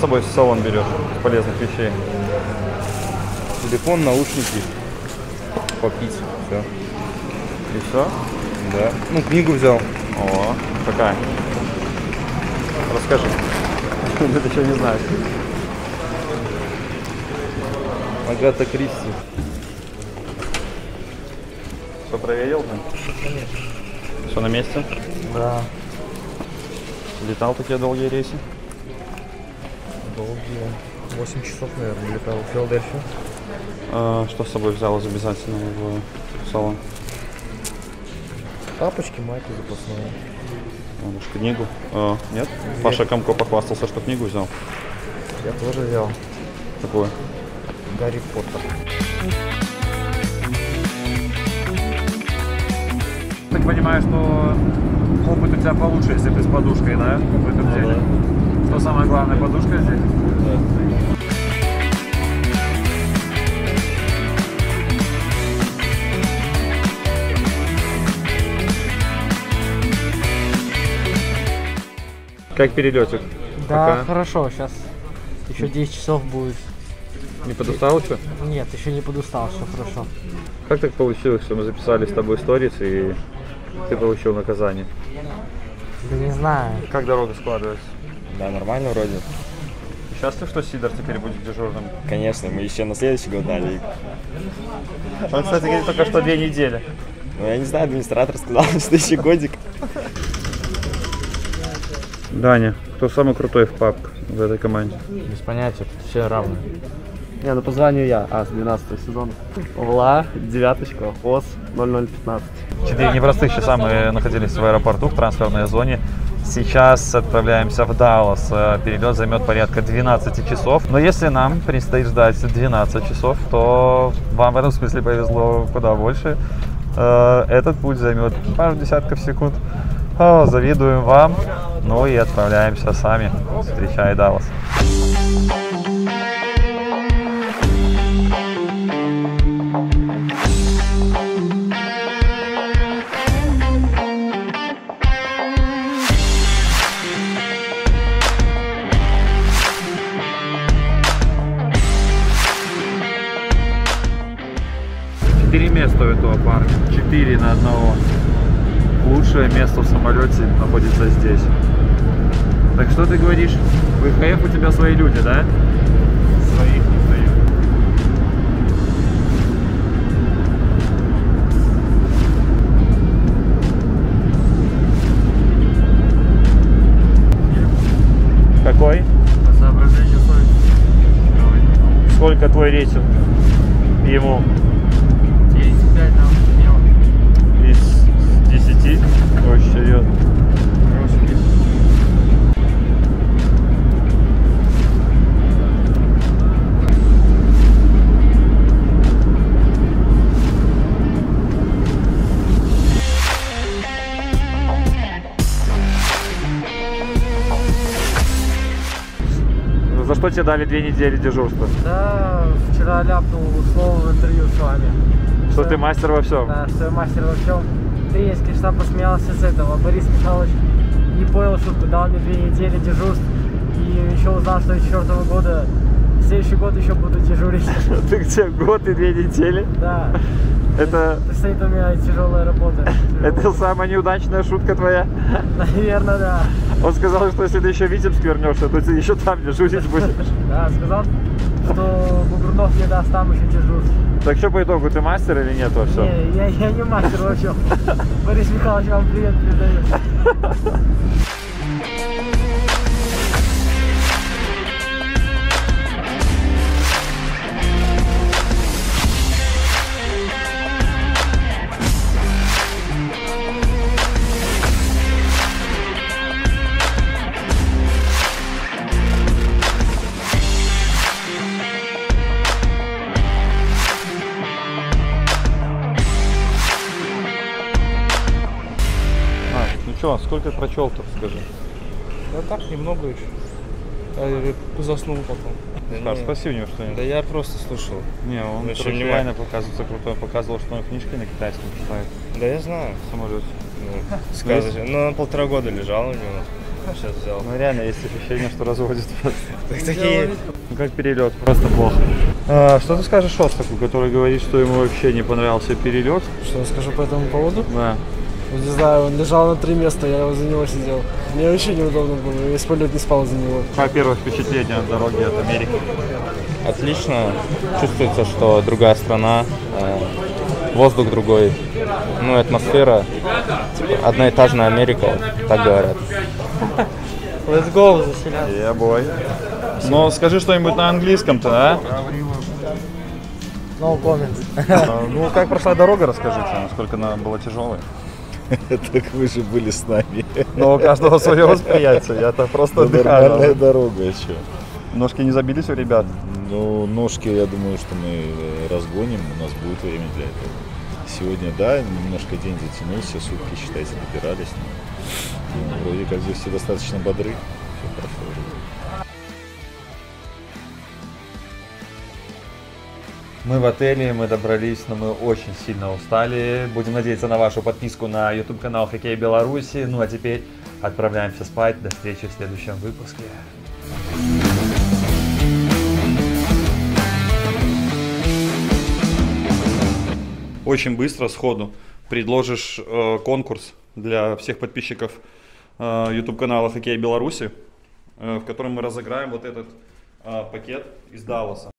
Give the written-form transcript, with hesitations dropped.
собой в салон берешь полезных вещей? Телефон, наушники, попить, все. И все? Да. Ну, книгу взял. О, какая? Расскажи. Ты еще не знаешь. Агата Кристи. Все проверил? Конечно. Все на месте? Да. Летал такие долгие рейсы? Долгие. 8 часов, наверное, летал в Филадельфию. Что с собой взял из обязательного в салон? Тапочки, майку запасную. Может, книгу? Нет? Паша Комко похвастался, что книгу взял. Я тоже взял. Какую? Гарри Поттер. Так понимаю, что опыт у тебя получше, если ты с подушкой, да, в этом деле? Да. Что самое главное, подушка здесь? Да. Как перелетик? Да, Пока хорошо, сейчас еще 10 часов будет. не подустал еще? Нет, еще не подустал, все хорошо. Как так получилось, что мы записали с тобой сторис и ты получил наказание? Да не знаю. Как дорога складывается? Да, нормально вроде. Счастлив, что Сидор теперь будет дежурным? Конечно, мы еще на следующий год дали. Он, кстати, говорит, только что 2 недели. Ну, я не знаю, администратор сказал, что еще годик. Даня, кто самый крутой в ПАП в этой команде? Без понятия, все равны. Не, ну по званию я, 12 сезон. ВЛА, 9, ОС 0015. 4 непростых часа мы находились в аэропорту, в трансферной зоне. Сейчас отправляемся в Даллас. Перелет займет порядка 12 часов. Но если нам предстоит ждать 12 часов, то вам в этом смысле повезло куда больше. Этот путь займет пару десятков секунд. Завидуем вам. Ну и отправляемся сами. Встречай Даллас. Место у этого парка. 4 на 1. Лучшее место в самолете находится здесь. Так что ты говоришь? В ИХФ у тебя свои люди, да? Своих не своих. Какой? По соображению совести. Сколько твой рейтинг ему? 35 нам Из 10? Очень серьезно. За что тебе дали 2 недели дежурства? Да, вчера ляпнул слово в интервью с вами. Что ты мастер во всем? Да, что я мастер во всем. Тренерский штаб посмеялся с этого. Борис Михайлович не понял шутку, дал мне 2 недели дежурств. И еще узнал, что я 4-го года, в следующий год еще буду дежурить. Ты где? Год и 2 недели? Да. Это... Стоит у меня тяжелая работа. Это самая неудачная шутка твоя? Наверное, да. Он сказал, что если ты еще Витебск вернешься, то ты еще там дежурить будешь. Да, сказал, что Бугрунов мне даст там еще дежурств. Так что по итогу, ты мастер или нет во всем? Не, я не мастер во всем. Борис Михайлович вам привет передает. Что, сколько прочел-то, скажи? Да так, немного еще. Я заснул потом. Саш, спроси у него что-нибудь. Да я просто слушал. Не, он реально показывается крутой. Показывал, что он книжки на китайском читает. Да я знаю. В самолете. Ну, сказочно. Ну, он 1,5 года лежал у него. Сейчас взял. Ну реально есть ощущение, что разводит просто. Такие. Ну как перелет, просто плохо. Что ты скажешь Шостаку, который говорит, что ему вообще не понравился перелет? Что я скажу по этому поводу? Да. Ну, не знаю, он лежал на 3 места, я за него сидел. Мне вообще неудобно было, весь полет не спал за него. Какое первое впечатление от дороги от Америки? Отлично. Чувствуется, что другая страна, воздух другой, ну, атмосфера. Типа, одноэтажная Америка, так говорят. Let's go, заселяться. Я бой. Но скажи что-нибудь на английском-то, а? No comments. Ну, как прошла дорога, расскажите, насколько она была тяжелой. Так вы же были с нами. Но у каждого свое восприятие, я-то просто Нормальная отдыхаю. дорога, а что? Ножки не забились у ребят? Ну, ножки, я думаю, что мы разгоним, у нас будет время для этого. Сегодня, да, немножко день затянулся, сутки, считайте, добирались. Но вроде как здесь все достаточно бодры, все хорошо. Мы в отеле, мы добрались, но мы очень сильно устали. Будем надеяться на вашу подписку на YouTube-канал Хоккей Беларуси. Ну а теперь отправляемся спать. До встречи в следующем выпуске. Очень быстро, сходу, предложишь конкурс для всех подписчиков YouTube-канала Хоккей Беларуси, в котором мы разыграем вот этот пакет из Далласа.